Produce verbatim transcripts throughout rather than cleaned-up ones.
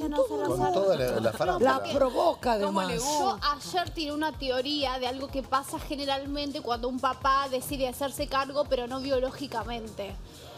Luciana todo, Salazar. Con toda la, la farándula. La provoca ¿Cómo además. le Yo ayer tiré una teoría de algo que pasa generalmente cuando un papá decide hacerse cargo, pero no biológicamente.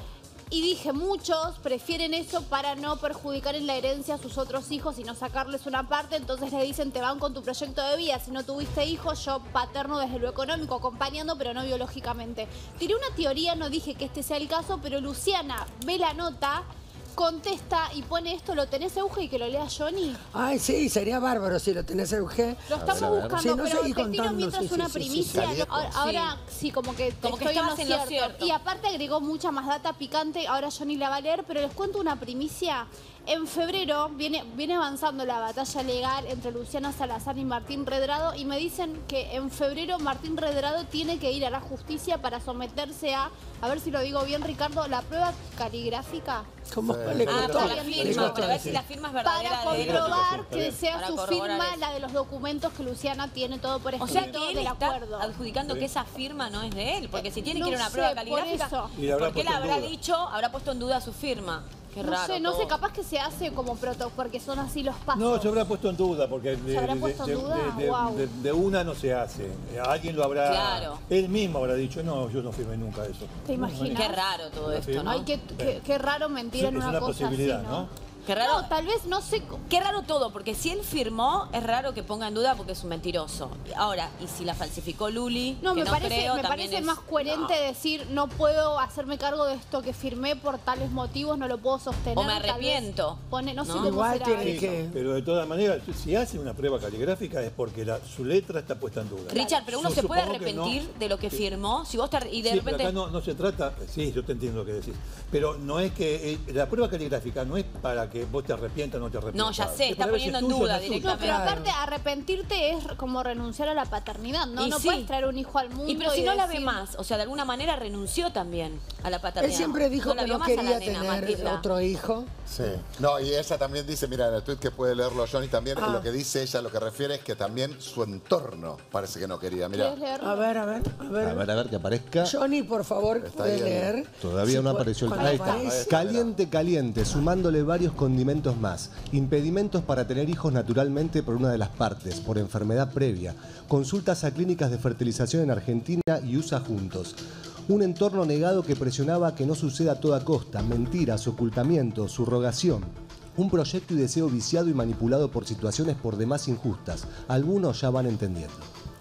Y dije, muchos prefieren eso para no perjudicar en la herencia a sus otros hijos y no sacarles una parte. Entonces le dicen, te van con tu proyecto de vida. Si no tuviste hijos, yo paterno desde lo económico, acompañando, pero no biológicamente. Tiré una teoría, no dije que este sea el caso, pero Luciana ve la nota, contesta y pone esto, ¿lo tenés, Euge, y que lo lea Johnny? Ay, sí, sería bárbaro si lo tenés, Euge. Lo estamos A ver, a ver. buscando, Sí, no pero seguí te tiro contando, mientras sí, sí, una sí, sí, primicia. sí. Lo- ahora, ahora sí, como que Como que estoy en lo estabas en lo cierto. cierto. Y aparte agregó mucha más data picante, ahora Johnny la va a leer, pero les cuento una primicia. En febrero viene, viene avanzando la batalla legal entre Luciana Salazar y Martín Redrado y me dicen que en febrero Martín Redrado tiene que ir a la justicia para someterse a, a ver si lo digo bien, Ricardo, la prueba caligráfica. ¿Cómo Sí. le Ah, costó? para la Le firma, costó, para ver sí. si la firma es Para verdadera de él. comprobar Está que bien. sea Para su corroborar firma eso. la de los documentos que Luciana tiene todo por O escrito sea que él del está acuerdo. adjudicando que esa firma no es de él, porque si tiene No que ir a una sé, prueba por caligráfica, eso. Y la habrá porque él puesto en habrá duda. dicho, habrá puesto en duda su firma. Qué No raro sé, no sé, todo. capaz que se hace como proto, porque son así los pasos. No, se habrá puesto en duda, porque de, ¿Se habrá de- puesto en de- duda? de- de- Guau. de- de una no se hace. Alguien lo habrá... Claro. Él mismo habrá dicho, no, yo no firmé nunca eso. ¿Te imaginas? Qué raro todo esto, ¿no? Ay, qué, qué- qué raro mentir Es en una, una cosa posibilidad, así, ¿no? ¿no? Qué raro. No, tal vez, no sé... Qué raro todo, porque si él firmó, es raro que ponga en duda porque es un mentiroso. Ahora, y si la falsificó Luli, No, que me no parece, creo, me también parece es- más coherente no. decir no puedo hacerme cargo de esto que firmé por tales motivos, no lo puedo sostener. O me tal vez arrepiento. Pone, no, sé ¿No? cómo Igual será tiene eso. que... Pero de todas maneras, si hace una prueba caligráfica es porque la, su letra está puesta en duda. Richard, pero uno Yo se puede supongo que arrepentir no. de lo que firmó. Si vos te, y de Sí, repente... pero acá no, no se trata, sí, yo te entiendo lo que decís, pero no es que, eh, la prueba caligráfica no es para que vos te arrepientas o no te arrepientas. No, ya sé, Es está para ver si poniendo es en tuyo o duda no es tuyo. No, directamente. pero Claro. aparte arrepentirte es como renunciar a la paternidad, ¿no? Y no sí. puedes traer un hijo al mundo Y pero si no la ve decir- más, o sea, de alguna manera renunció también a la paternidad. Él siempre dijo la que vio no más a la quería nena, tener Matilda. otro hijo. Sí. No, y ella también dice, mira, en el tweet que puede leerlo Johnny también, Ah. lo que dice ella, lo que refiere es que también su entorno parece que no quería. Mira, ¿Quieres leerlo? A ver, a ver, a ver. A ver, a ver, que aparezca. Johnny, por favor, Está puede ahí, leer. Todavía Sí, no cu- apareció el cuando Ahí está. aparece. Caliente, caliente, sumándole varios condimentos más. Impedimentos para tener hijos naturalmente por una de las partes, por enfermedad previa. Consultas a clínicas de fertilización en Argentina y U S A juntos. Un entorno negado que presionaba que no suceda a toda costa. Mentiras, ocultamiento, subrogación. Un proyecto y deseo viciado y manipulado por situaciones por demás injustas. Algunos ya van entendiendo.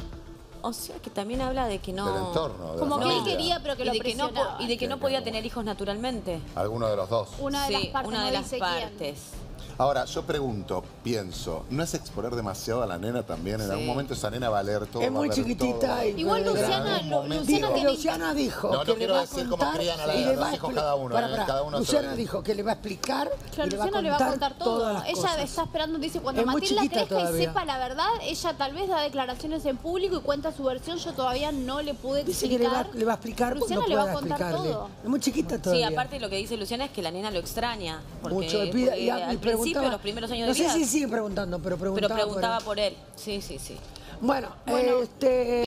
O sea, que también habla de que no... del entorno, de Como la que él familia. quería, pero que y lo de que no, po- presionaban. y de que no podía tener hijos naturalmente. Alguno de los dos. Una de las Sí, partes, una no de las dice partes. Ahora, yo pregunto, pienso, ¿no es exponer demasiado a la nena también? En Sí. algún momento esa nena va a leer todo. Es va a muy ver chiquitita. todo. y- Igual pero- Luciana, algún Lu- momento- Luciana Dijo, tiene... Luciana dijo No, no que le quiero va a decir contar cómo crían a la- y a le los va a hijos expli- cada uno, Pará, eh, pará. cada uno Luciana sabe. dijo que le va a explicar Claro, y le va a Luciana le va a contar contar todo. todas las Ella cosas. está esperando, dice, cuando Es muy Matilda chiquita crezca y todavía. sepa la verdad, ella tal vez da declaraciones en público y cuenta su versión. Yo todavía no le pude Dice que le va, explicar. le va a explicar Luciana cuando le va pueda a contar explicarle. todo. Es muy chiquita Sí, todavía. aparte lo que dice Luciana es que la nena lo extraña. Porque, Mucho. Y pide- porque y a- y al principio, preguntaba- los primeros años no de sé vida... si sigue preguntando, pero pero preguntaba, preguntaba por por él. Sí, sí, sí. él. Bueno, Bueno. este...